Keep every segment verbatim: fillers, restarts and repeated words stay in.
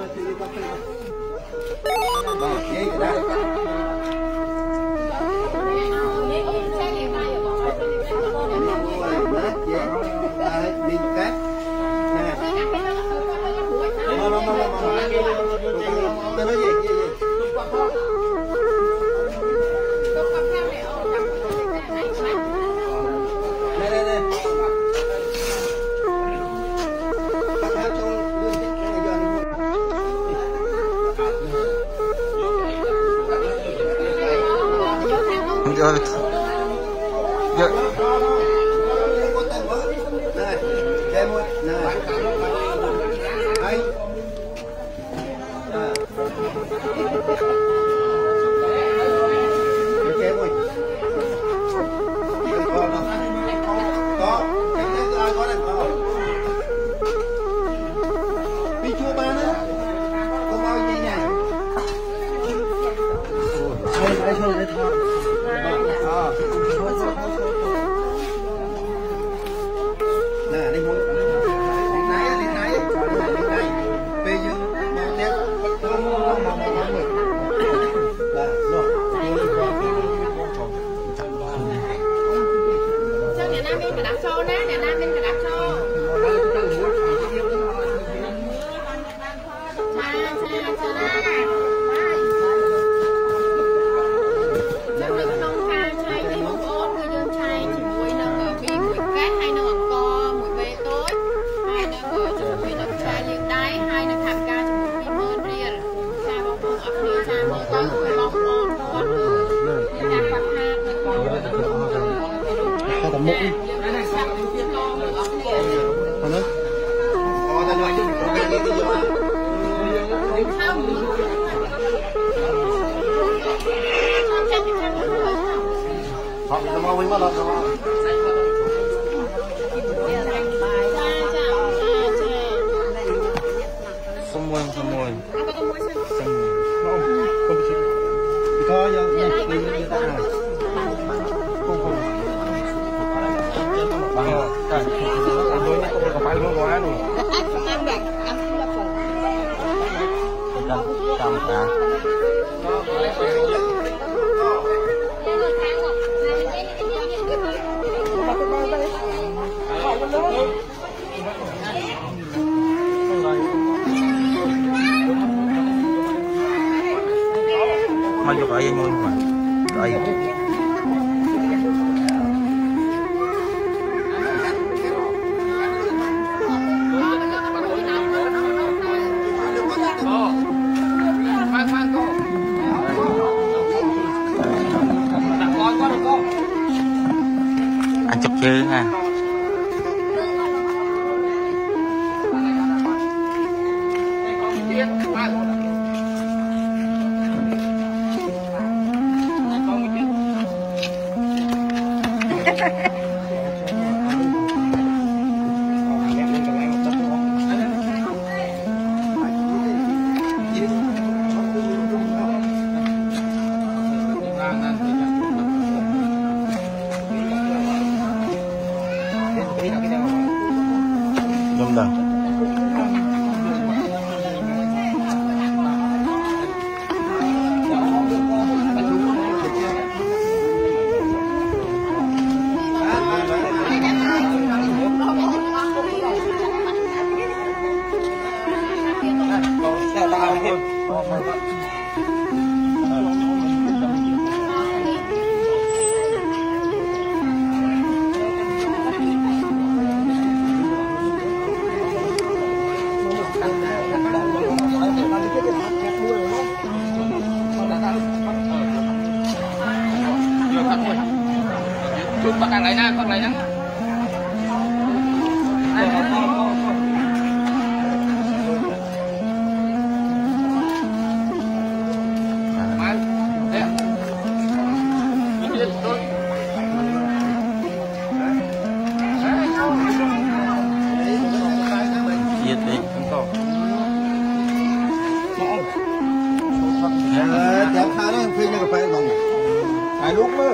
Rồi. Dạ. Này, em ơi, này. Đây. À. Được em ơi. Có không? Có. Cái này ai có này có. Đi chua ba nữa. Không bao nhiêu nhỉ? Thôi, thôi, thôi, thôi. Nè, đi mua. Đi nãy, đi nãy. Đi nãy. Bây giờ mau tiếp. Mau mau mau mau mau. Là, rồi. Sao nhà Nam bên cả đạp xô nè, nhà Nam bên cả đạp xô. Xa, xa, xa nè. Tầm một đi. Còn nữa. Còn ta nói chứ có cái gì cái gì mà. Họ tao mau với mà lọt rồi. Semua semua. Không, không chịu. Thì thôi giờ mình mình ta này. Không không. Bằng cái tôi nó cũng có phải luôn quá rồi. Ăn đẹp, ăn là phần. Cầm cầm cả. Mau vô cái mua mà. Đây. Anh chụp chơi ha. Đúng rồi. Con đang lấy nè, con lấy nè. Diệt đi, không có. Chạm xa đó, phi nha cà phê bằng. Ai lúc đó.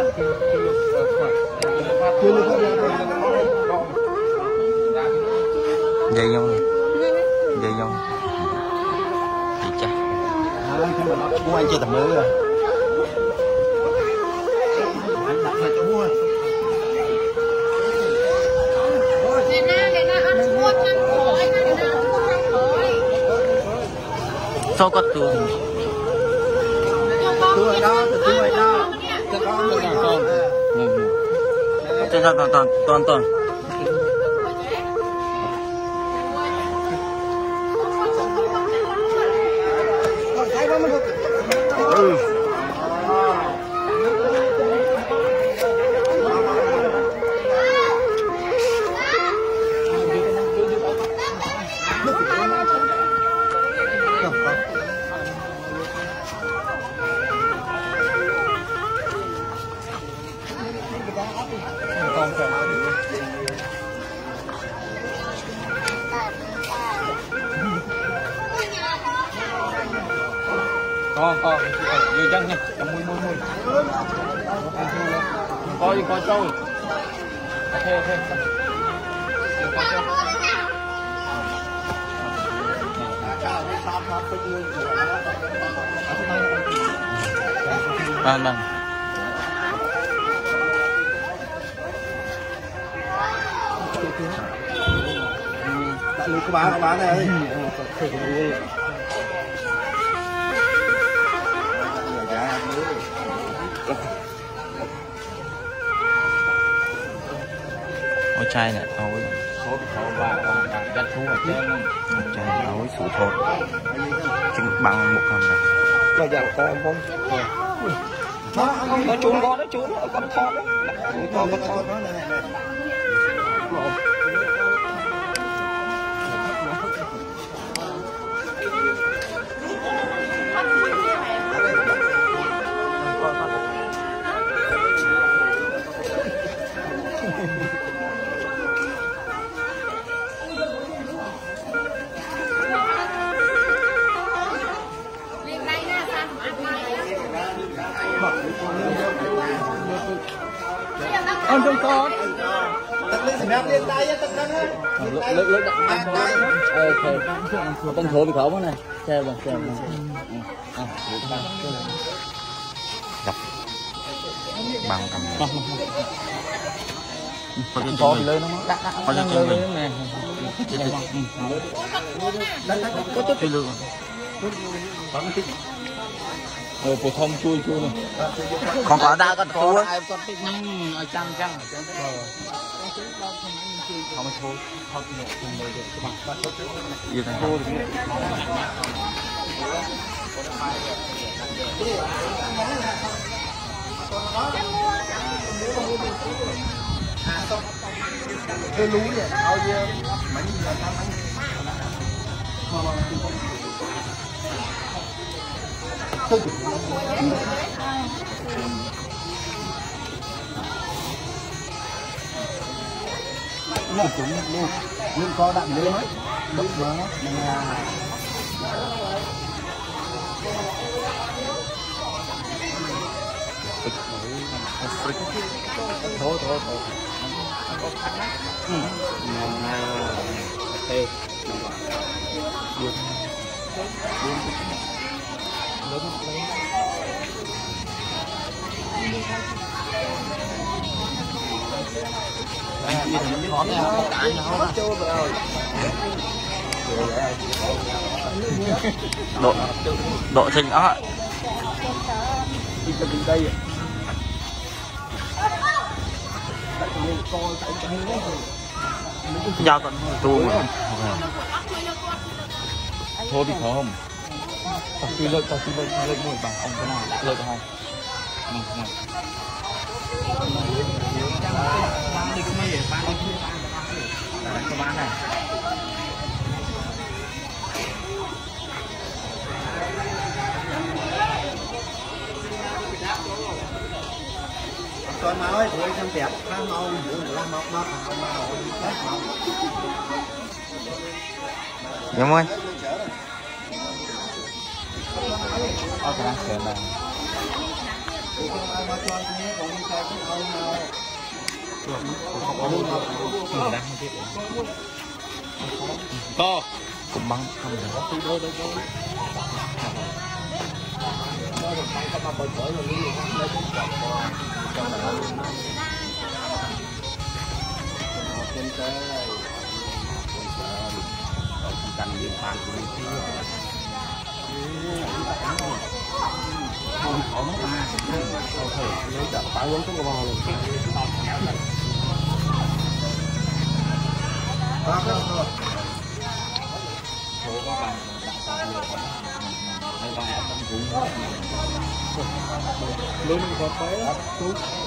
dây nhông dây nhông thì chắc của anh chưa tầm mới rồi Để na để na ăn suốt ăn khói để na ăn suốt ăn khói. số có tường tươi đó tươi đó cho con cho con trên toàn toàn toàn toàn toàn ừ. con con vừa chân nha cầm mui mui mui coi coi trâu thế thế vâng vâng đại lục các bạn các bạn này ôi chai này ôi số bị thấu và và đất thú ở trên ôi chai ôi sủ thột chứng bằng một cầm này bây giờ con không nó trốn con nó trốn con thọt đấy con con thọt con trong con tật lên sạp lên tay á tật lên á lực lực đặt tay ok con thử bị khổ quá này xe bằng xe gặp bằng cầm có cái có chân lên nó đặt đặt có cái chân mình nè có chút cái lượng rồi phổ thông chui chui này còn có đa con tua ai con tích năng ở chăng chăng không thôi không được cùng người được các bạn như thế thôi cái lú này bao nhiêu bánh nhiều năm bánh nó cũng luôn luôn có đạn lưới bật nó là thôi thôi thôi ok độ độ trình đó đây giao con tu thôi thì khó không tao cứ lợi tao cứ lợi lợi mùi bằng không cái nào lợi không này này các bạn này con máu ấy tôi xem đẹp ra máu ra máu nó thằng máu máu đúng không ở cái này là thì không ai mà cho cái còn đi chơi cái ông nào to cũng bắn không được trên trời canh điện bàn của mình không có mất à nếu chặt phải uống xuống cái bò luôn đó đó đó số có bằng hay bằng ở trong vùng luôn có phải đó